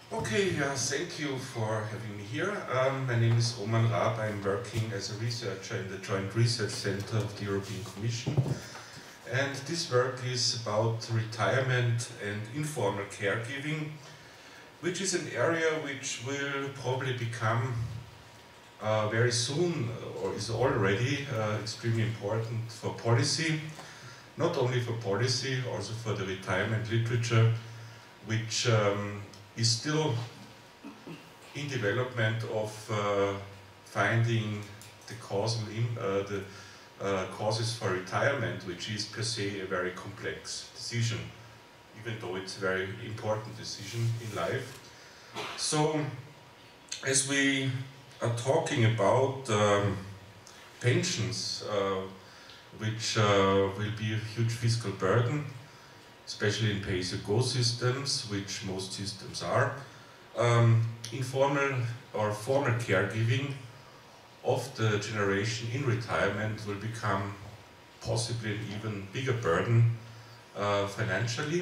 Okay, thank you for having me here. My name is Roman Raab. I'm working as a researcher in the Joint Research Center of the European Commission. And this work is about retirement and informal caregiving, which is an area which will probably become very soon, or is already extremely important for policy. Not only for policy, also for the retirement literature, which is still in development of finding the causes for retirement, which is per se a very complex decision, even though it's a very important decision in life. So, as we are talking about pensions, which will be a huge fiscal burden, especially in pay-as-you-go systems, which most systems are. Informal or formal caregiving of the generation in retirement will become possibly an even bigger burden financially,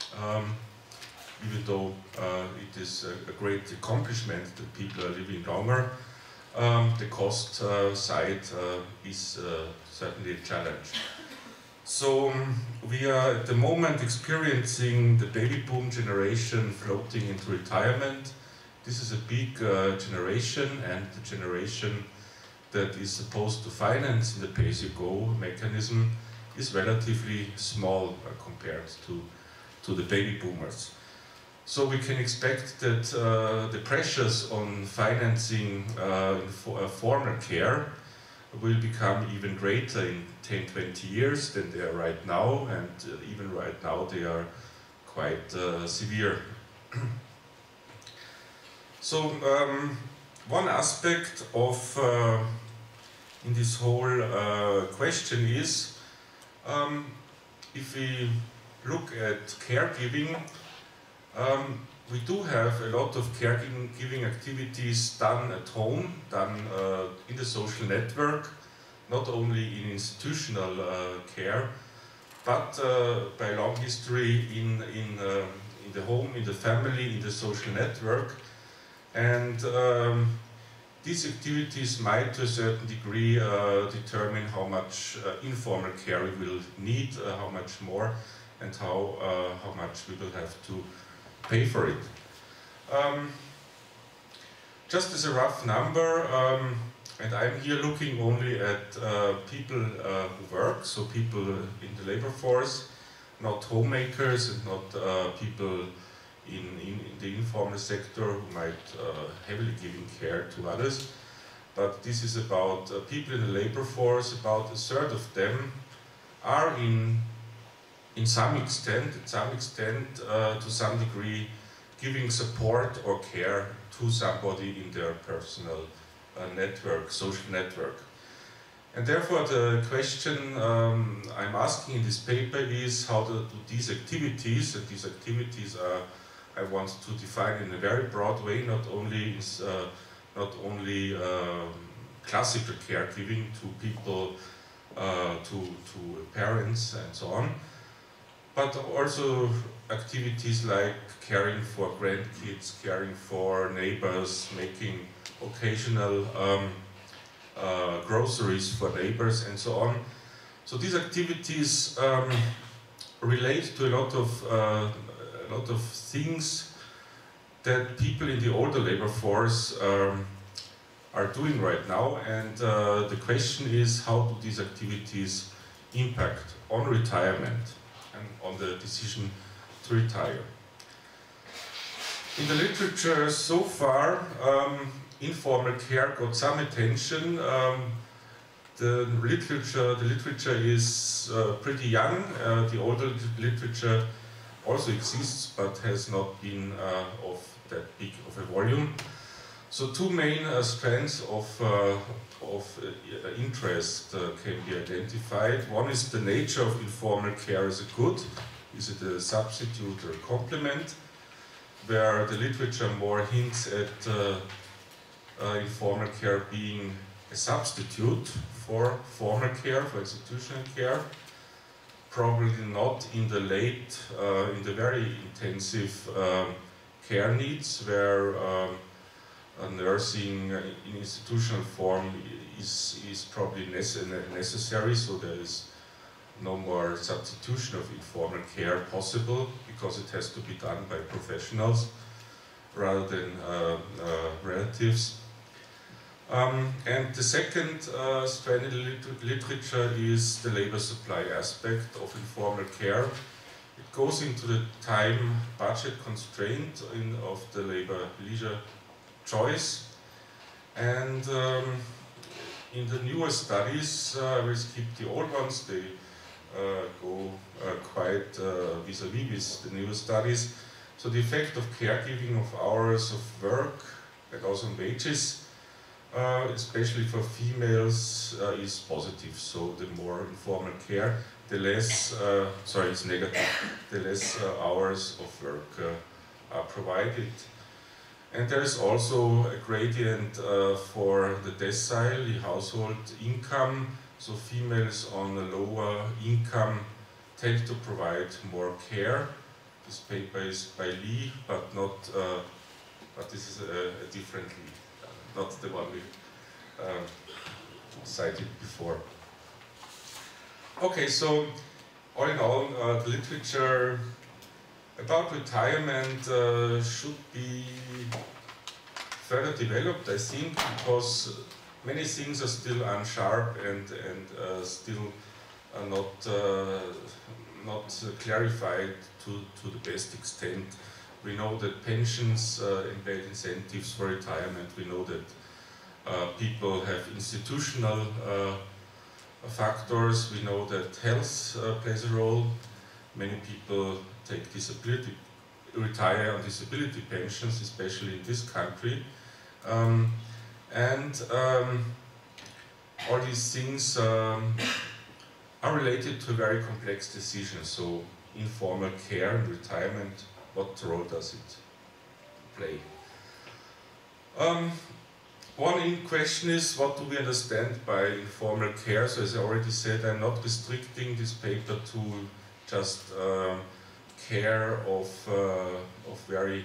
even though it is a great accomplishment that people are living longer. The cost side is certainly a challenge. So we are at the moment experiencing the baby boom generation floating into retirement. This is a big generation, and the generation that is supposed to finance the pay-as-you-go mechanism is relatively small compared to the baby boomers. So we can expect that the pressures on financing formal care will become even greater in 10-20 years than they are right now, and even right now they are quite severe. So one aspect of in this whole question is if we look at caregiving, we do have a lot of caregiving activities done at home, done in the social network, not only in institutional care, but by long history in the home, in the family, in the social network. And these activities might to a certain degree determine how much informal care we will need, how much more, and how much we will have to pay for it. Just as a rough number, and I'm here looking only at people who work, so people in the labor force, not homemakers and not people in the informal sector who might heavily giving care to others. But this is about people in the labor force. About a third of them are to some extent, to some degree, giving support or care to somebody in their personal network, social network. And therefore the question I'm asking in this paper is how do these activities, and these activities are, I want to define in a very broad way, not only classical caregiving to people, to parents and so on, but also activities like caring for grandkids, caring for neighbors, making occasional groceries for neighbors and so on. So these activities relate to a lot of things that people in the older labor force are doing right now, and the question is how do these activities impact on retirement and on the decision to retire. In the literature so far, informal care got some attention. The literature is pretty young. The older literature also exists, but has not been of that big of a volume. So two main strands of interest can be identified. One is the nature of informal care as a good. Is it a substitute or a complement? Where the literature more hints at informal care being a substitute for formal care, for institutional care. Probably not in the very intensive care needs, where nursing in institutional form is probably necessary, so there is no more substitution of informal care possible, because it has to be done by professionals rather than relatives. And the second strand in the literature is the labor supply aspect of informal care. It goes into the time budget constraint of the labor leisure choice. And in the newer studies, I will skip the old ones, they go quite vis-a-vis with the newer studies. So the effect of caregiving, of hours of work, and also on wages, especially for females, is positive. So the more informal care, the less, sorry, it's negative, the less hours of work are provided. And there is also a gradient for the decile, the household income. So females on a lower income tend to provide more care. This paper is by Lee, but not, but this is a different Lee. Not the one we cited before. Okay, so all in all, the literature about retirement should be further developed, I think, because many things are still unsharp and still not clarified to the best extent. We know that pensions embed incentives for retirement. We know that people have institutional factors. We know that health plays a role. Many people take disability, retire on disability pensions, especially in this country. All these things are related to very complex decisions. So informal care and retirement, what role does it play? One question is, what do we understand by informal care? So as I already said, I'm not restricting this paper to just care of very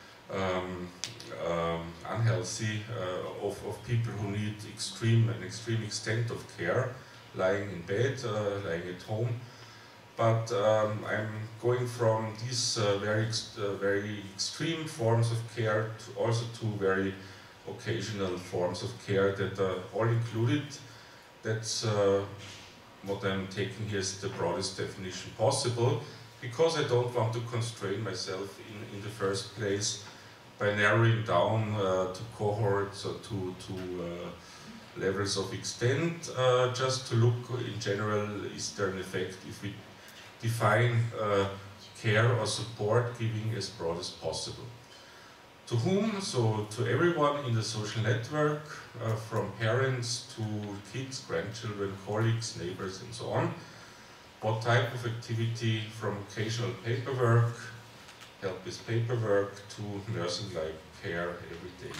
unhealthy, of people who need an extreme extent of care, lying in bed, lying at home. But I'm going from these very extreme forms of care to also to very occasional forms of care that are all included. That's what I'm taking here as the broadest definition possible, because I don't want to constrain myself in the first place by narrowing down to cohorts or to levels of extent, just to look in general, is there an effect if we define care or support giving as broad as possible. To whom? So to everyone in the social network, from parents to kids, grandchildren, colleagues, neighbors, and so on. What type of activity, from occasional paperwork, help with paperwork, to nursing-like care every day.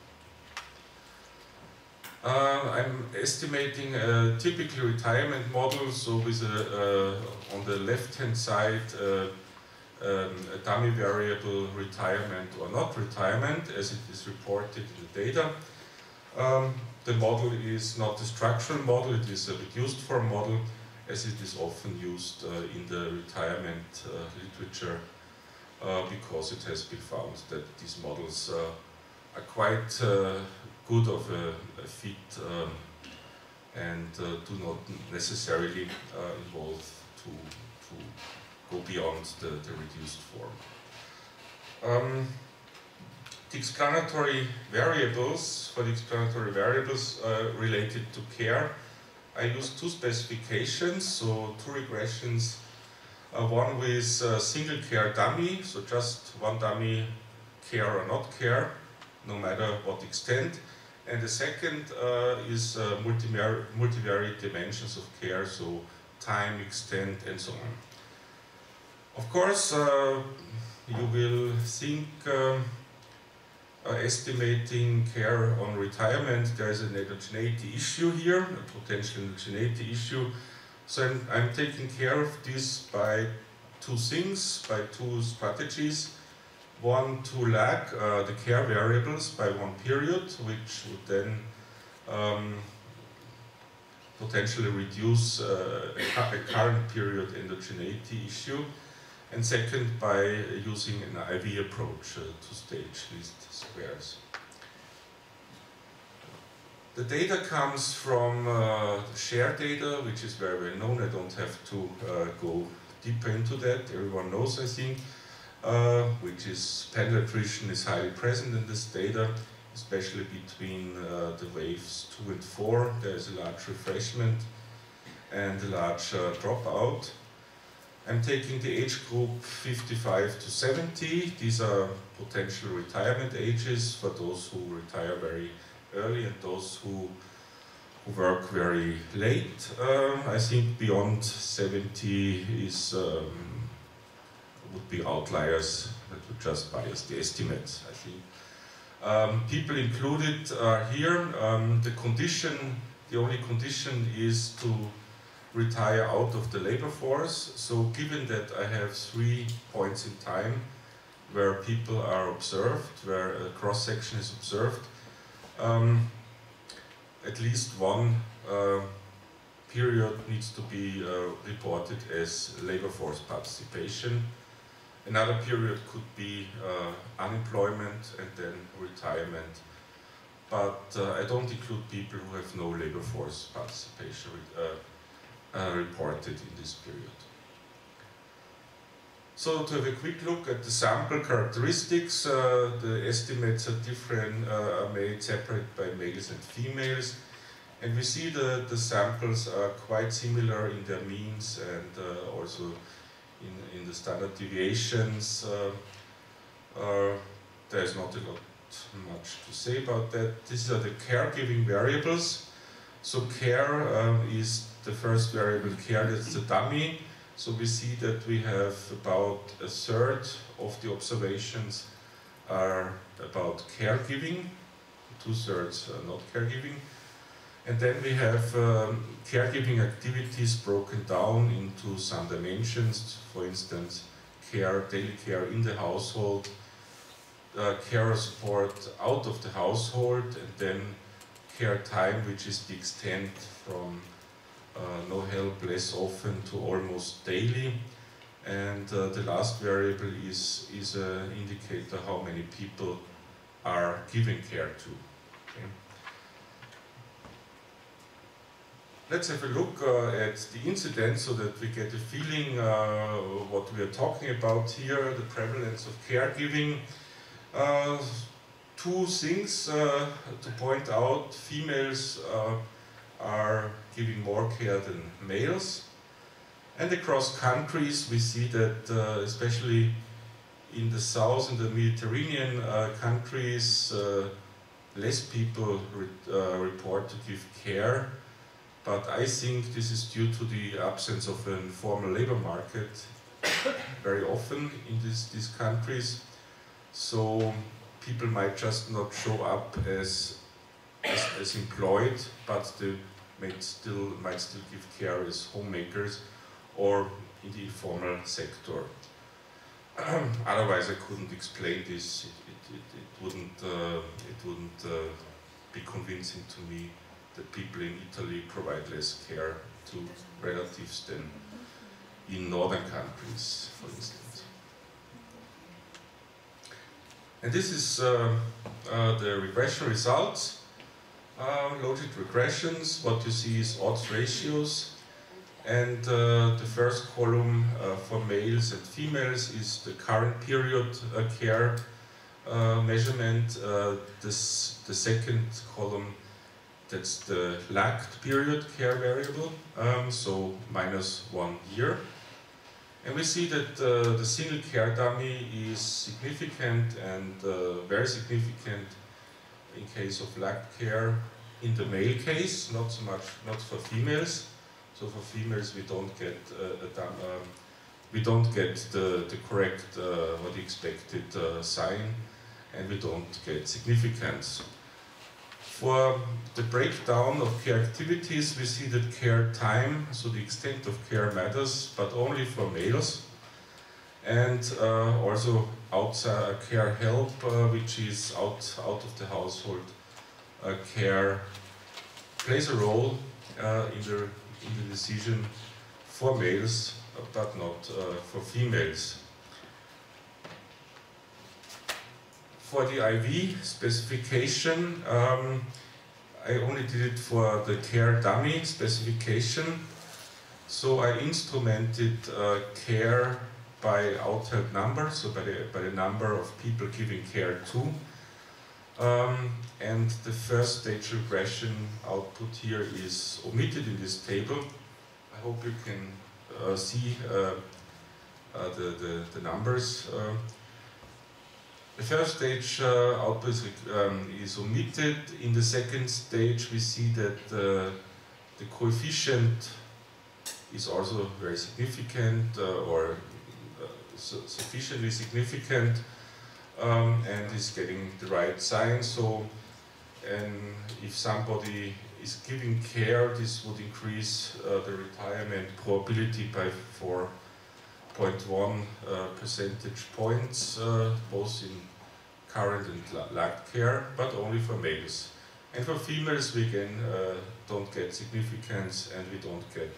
I'm estimating a typical retirement model, so with on the left-hand side a dummy variable retirement or not retirement, as it is reported in the data. The model is not a structural model, it is a reduced form model, as it is often used in the retirement literature, because it has been found that these models are quite good of a fit and do not necessarily involve to go beyond the reduced form. The explanatory variables, for the explanatory variables related to care, I used two specifications, so two regressions. One with single care dummy, so just one dummy, care or not care, no matter what extent. And the second is multivariate dimensions of care, so time, extent, and so on. Of course, you will think estimating care on retirement, there is an heterogeneity issue here, a potential heterogeneity issue. So I'm taking care of this by two things, by two strategies. one to lag the care variables by one period, which would then potentially reduce a current period endogeneity issue. And second, by using an IV approach to stage least squares. The data comes from share data, which is very well known. I don't have to go deeper into that. Everyone knows, I think, which is panel attrition is highly present in this data, especially between the waves 2 and 4. There is a large refreshment and a large dropout. I'm taking the age group 55 to 70. These are potential retirement ages for those who retire very early and those who work very late. I think beyond 70 is would be outliers that would just bias the estimates, I think. People included are here. The only condition is to retire out of the labor force. So given that I have 3 points in time where people are observed, where a cross-section is observed, at least one period needs to be reported as labor force participation. Another period could be unemployment and then retirement. But I don't include people who have no labor force participation reported in this period. So to have a quick look at the sample characteristics, the estimates are different, are made separate by males and females, and we see that the samples are quite similar in their means and also in the standard deviations. There's not a lot much to say about that. These are the caregiving variables. So care is the first variable, care, that's the dummy. So we see that we have about a third of the observations are about caregiving, 2/3 are not caregiving. And then we have caregiving activities broken down into some dimensions, for instance, care, daily care in the household, carer support out of the household, and then care time, which is the extent from no help, less often to almost daily. And the last variable is an indicator how many people are giving care to. Okay. Let's have a look at the incidence so that we get a feeling what we are talking about here, the prevalence of caregiving. 2 things to point out. Females are giving more care than males. And across countries we see that especially in the south, in the Mediterranean countries, less people report to give care. But I think this is due to the absence of a formal labor market very often in these countries. So people might just not show up as employed, but they might still give care as homemakers or in the informal sector. Otherwise, I couldn't explain this. It wouldn't be convincing to me that people in Italy provide less care to relatives than in northern countries, for instance. And this is the regression results. Logic regressions, what you see is odds ratios, and the first column for males and females is the current period care measurement. The second column, that's the lagged period care variable, so -1 year. And we see that the single care dummy is significant and very significant in case of lagged care in the male case, not so much, not for females. So for females we don't get the correct what the expected sign, and we don't get significance. For the breakdown of care activities, we see that care time, so the extent of care matters, but only for males, and also outside care help, which is out of the household care, plays a role in the decision for males, but not for females. For the IV specification, I only did it for the care dummy specification. So I instrumented care by outheld number, so by the number of people giving care to. And the first stage regression output here is omitted in this table. I hope you can see the numbers. The first stage output is omitted. In the second stage we see that the coefficient is also very significant or sufficiently significant and is getting the right sign. So if somebody is giving care, this would increase the retirement probability by 4.1 percentage points, both in current and lagged care, but only for males. And for females we again don't get significance and we don't get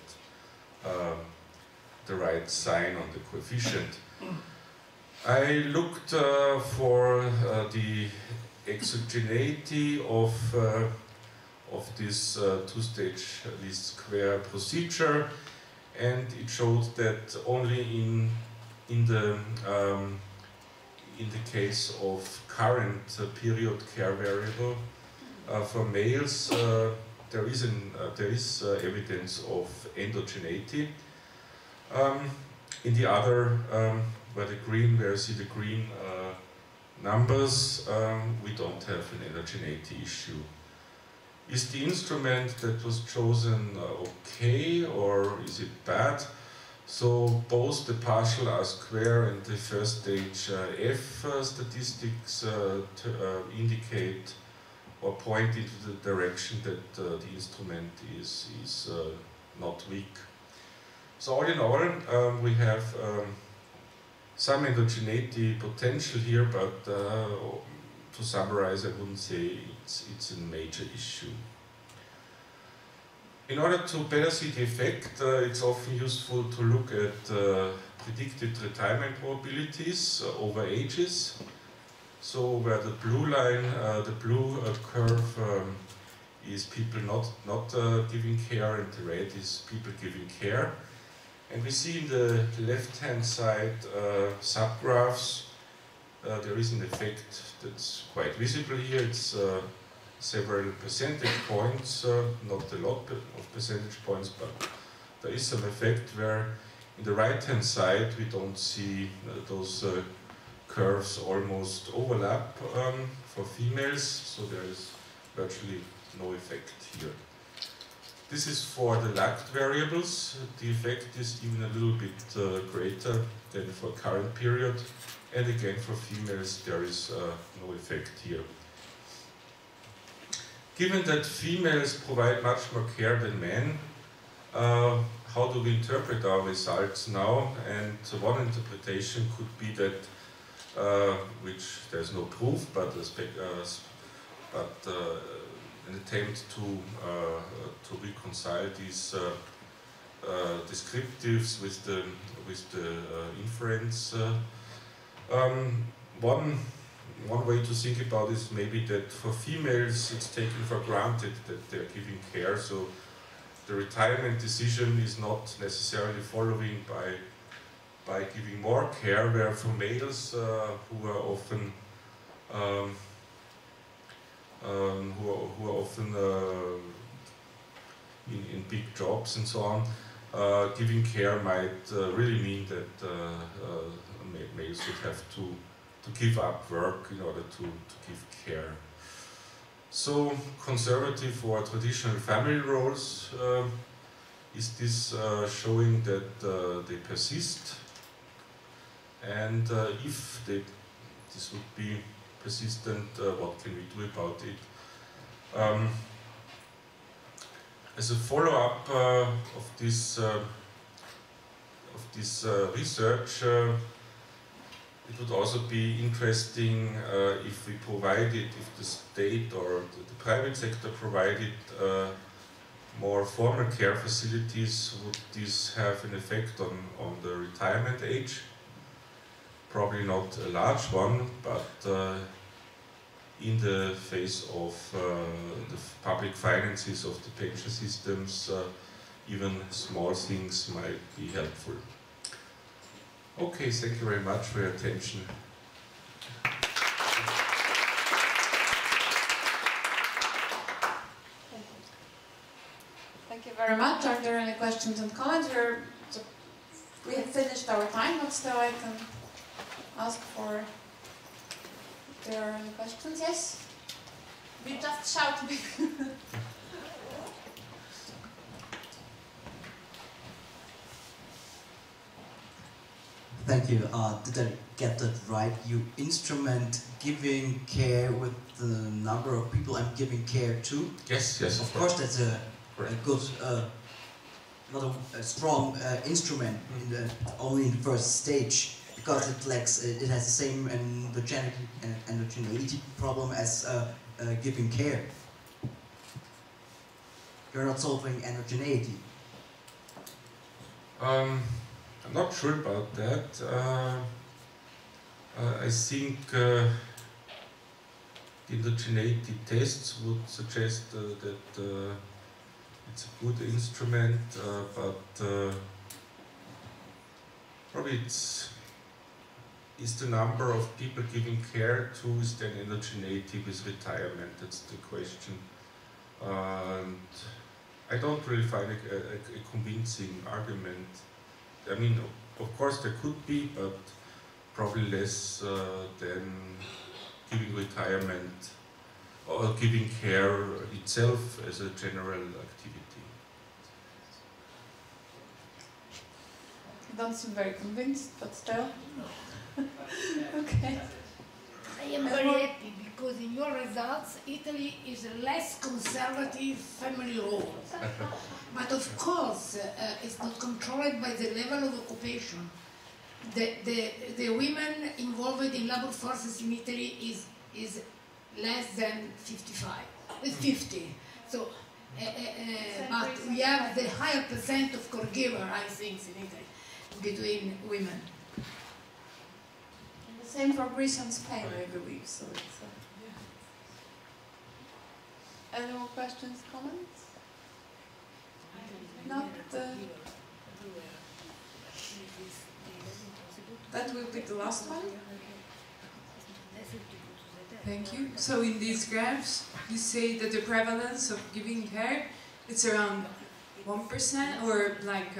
the right sign on the coefficient. I looked for the exogeneity of this two-stage least square procedure, and it showed that only in the case of current period care variable for males there is evidence of endogeneity. In the other, where you see the green numbers, we don't have an endogeneity issue. Is the instrument that was chosen okay, or is it bad? So both the partial R-square and the first stage F statistics indicate or point into the direction that the instrument is not weak. So all in all, we have some endogeneity potential here, but to summarize, I wouldn't say it's a major issue. In order to better see the effect, it's often useful to look at predicted retirement probabilities over ages. So where the blue line, the blue curve is people not giving care, and the red is people giving care. And we see in the left-hand side subgraphs, there is an effect that's quite visible here. It's several percentage points, not a lot of percentage points, but there is some effect where in the right-hand side we don't see those curves almost overlap for females, so there is virtually no effect here. This is for the lagged variables. The effect is even a little bit greater than for current period, and again for females there is no effect here. Given that females provide much more care than men, how do we interpret our results now? And one interpretation could be that, which there's no proof, but an attempt to reconcile these descriptives with the inference. One way to think about it is maybe that for females it's taken for granted that they're giving care, so the retirement decision is not necessarily following by giving more care, where for males who are often in big jobs and so on, giving care might really mean that males would have to give up work in order to give care. So conservative or traditional family roles, is this showing that they persist? And if this would be persistent, what can we do about it? As a follow-up of this research, it would also be interesting if we provided, if the state or the private sector provided more formal care facilities. Would this have an effect on the retirement age? Probably not a large one, but in the face of the public finances of the pension systems, even small things might be helpful. Okay, thank you very much for your attention. Thank you very much. Are there any questions and comments? We have finished our time, but still I can ask for if there are any questions. Yes? We just shout. Thank you. Did I get that right? You instrument giving care with the number of people I'm giving care to? Yes, yes. Of course, that's a good, not a strong instrument in the, only in the first stage, because it lacks, it has the same endogeneity problem as giving care. You're not solving endogeneity. I'm not sure about that. I think the endogeneity tests would suggest that it's a good instrument, but probably is the number of people giving care to is then endogeneity with retirement. That's the question. And I don't really find a convincing argument. I mean, of course there could be, but probably less than giving retirement or giving care itself as a general activity. You don't seem very convinced, but still. Okay. I am very happy because in your results, Italy is a less conservative family role. But of course, it's not controlled by the level of occupation. The women involved in labor forces in Italy is less than 50. So, but we have the higher percent of caregiver, I think, in Italy, between women. Same for Greece and Spain, I believe. So it's, any more questions, comments? Not. That will be the last one. Thank you. So in these graphs, you say that the prevalence of giving care, it's around 1% or like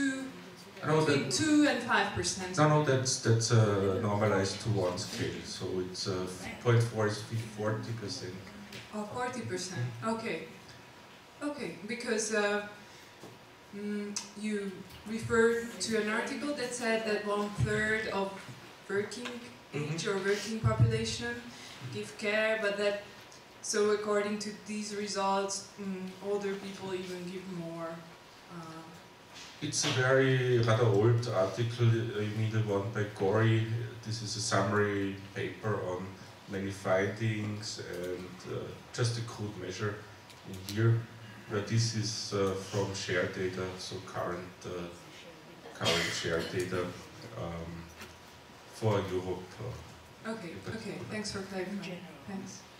2 and 5%. No, that's normalized to one scale, so it's 0.4 is 40%. Oh, 40%. Okay. Okay, because you referred to an article that said that 1/3 of working age or working population give care, but that, so according to these results, older people even give more. It's a rather old article, you mean the one by Gori. This is a summary paper on many findings and just a crude measure in here. But this is from share data, so current share data for Europe. Okay, thanks for clarifying. Thanks.